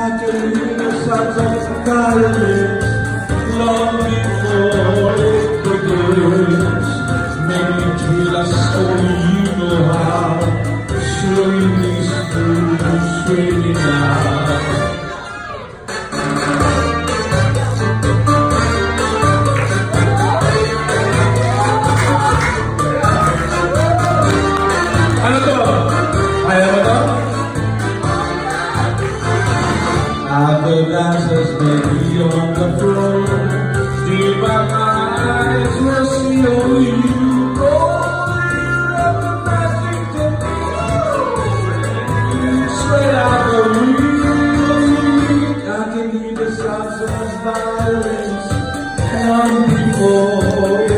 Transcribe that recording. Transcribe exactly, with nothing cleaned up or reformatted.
I can hear the sounds of violence long before it begins. Make me feel as only you know how. Slowing these fools screaming out. Ano to? Ayaw mo to? Other dancers may be on the floor. Still my eyes will see only you. Only of the magic technique. Sweat out the weak. I can hear the sounds of violence long before